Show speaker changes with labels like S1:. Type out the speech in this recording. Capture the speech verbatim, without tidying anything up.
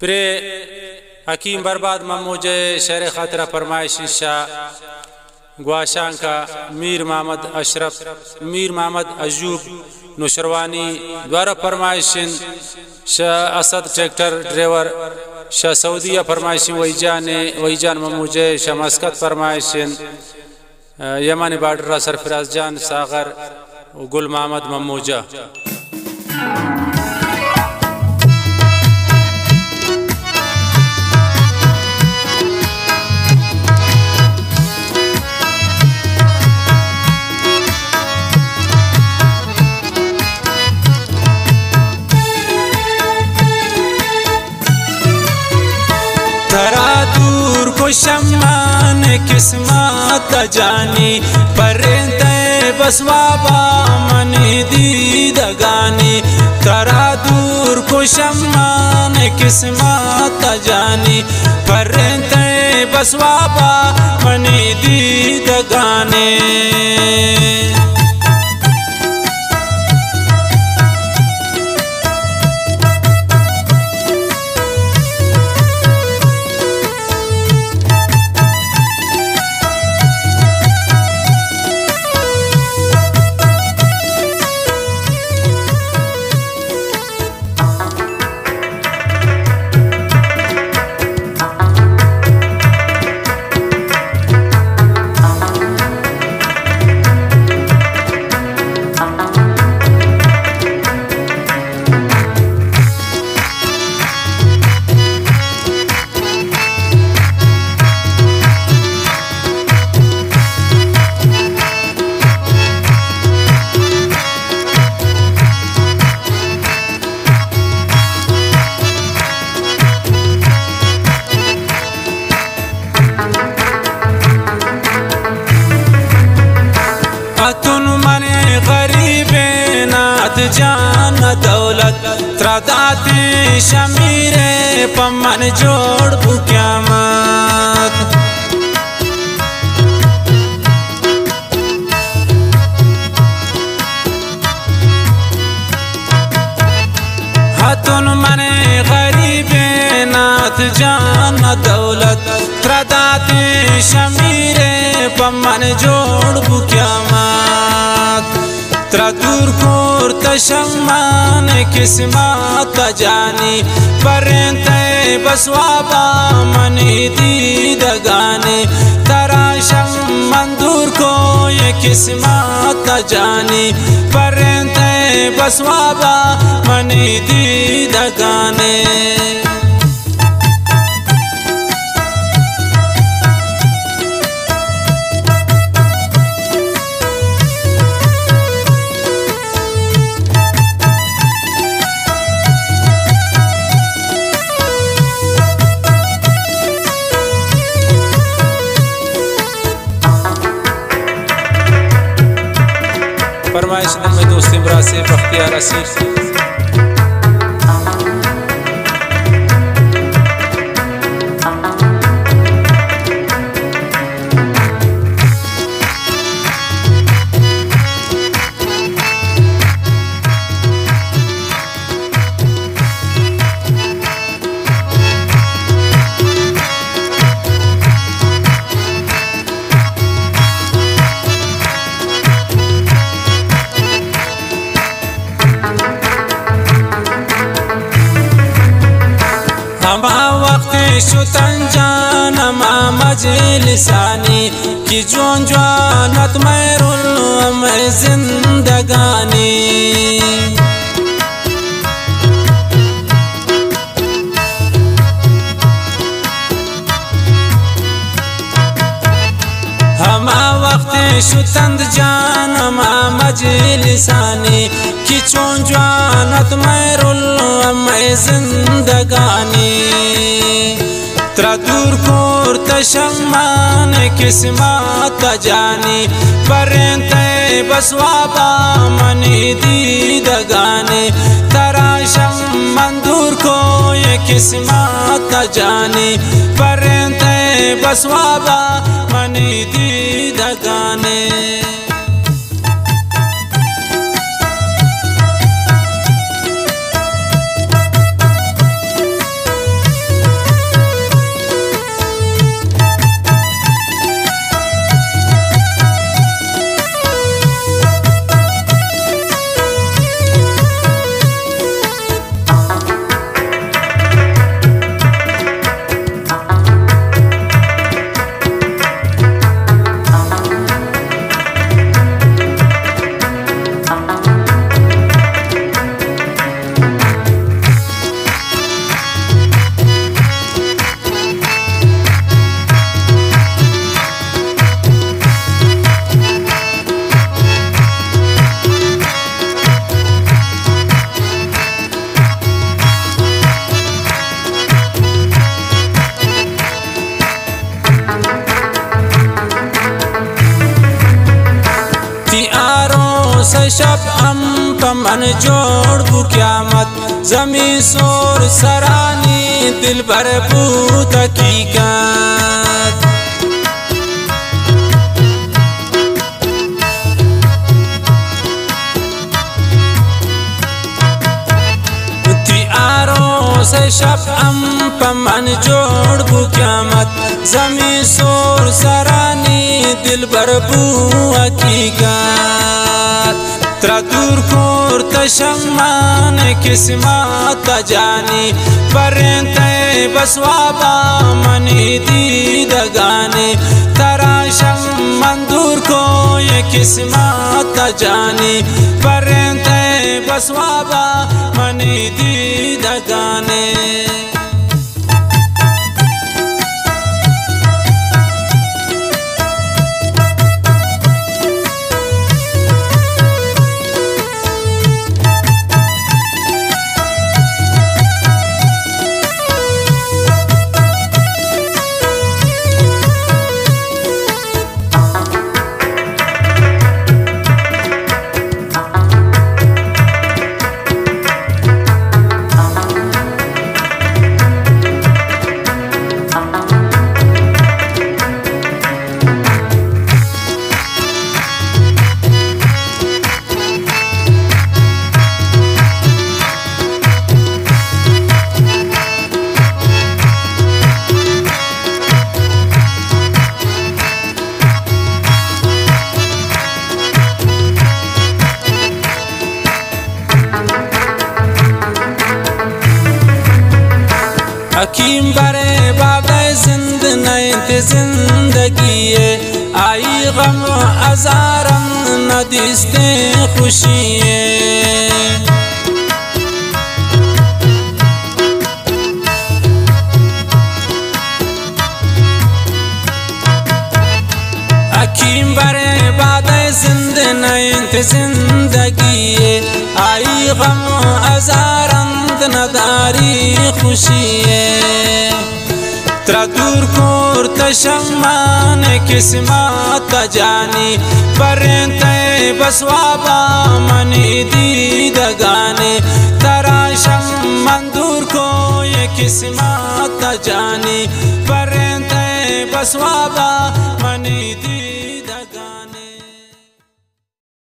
S1: pray हकीम बर्बाद ममोजे शेर खातरा फरमाइश शाह ग्वाशां का मीर मोहम्मद अशरफ मीर मोहम्मद अयूब नुशरवानी द्वारा फरमाइशिन शाह असद ट्रैक्टर ड्राइवर शाह सऊदिया फरमाइशिन वहीजान वहीजान ममोजे शाह मस्कत फरमाइशिन यमानी बार्डर सरफराज जान सागर गुल मोहम्मद ममोजा
S2: तरा दूर को शम्मान किस्मत जानी परिंदे बसवाबा मनी दीदगानी तरा दूर को शम्मान किस्मत जानी परिंदे बसवाबा मनी दीदगानी अतुन मने गरीबे नाथ जान दौलत त्रदाती शमीरे पमन जोड़ बुक्यामत हतुन मने गरीबे नाथ जान दौलत त्रदाती शमीरे पमन जोड़ बुक्यामत त्रदूर कोर तशम्मान किस्मत जानी परिंदे बसवाबा मनी दीदगानी तराशम मंदूर को ये किस्मत जानी परिंदे बसवाबा मनी दीदगानी
S1: फरमाइश में दोस्त इमरा से बख्तियार असीर
S2: हमा वक्त शुतन जान मा मजलिसानी कि जोन जानत मैरुल में जिंदगानी हमा वक्त शुतंद जान मा मजलिसानी कि जोन जानत मैरुल में जिंदगानी त्रदूर कोर तशम्मान किस्मत जानी परिंदे बसवाबा मनी दीदगानी तराशम मंदूर को ये किस्मत जानी परिंदे बसवाबा मनी दीदगानी शब हम पमन जोड़ बु क्यामत जमी सोर सरानी दिल भर बूत हकीकत से शब हम पमन जोड़ बु क्यामत जमी सोर सरानी दिल भर बू हकीकत त्रा दूर कोर तशमान किस्मत जानी परंते बसवाबा मनी दीद गाने तराशम मंदूर को ये किस्मत जानी परंते बसवाबा मनी दीद गाने हकीम बरे बाबे जिंद नए जिंदगी आई गम अजारम नदिस्ते खुशी हकीम बरे बाबे जिंद नए जिंदगी आई गम अजारम नदारी खुशी त्रा दूर कोर तशम्मान किस्मत जानी परंते बसवाबा मनी दीद गाने तराशम मंदूर को ये किस्मत जानी परंते बसवाबा मनी दीद